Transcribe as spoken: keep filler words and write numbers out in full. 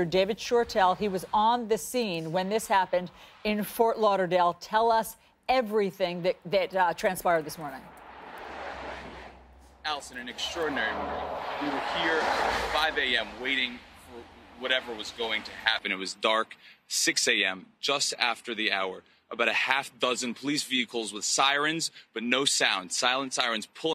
David Shortell, he was on the scene when this happened in Fort Lauderdale. Tell us everything that, that uh, transpired this morning. Allison, an extraordinary morning. We were here at five a m waiting for whatever was going to happen. It was dark, six a m, just after the hour. About a half dozen police vehicles with sirens, but no sound. Silent sirens pulling.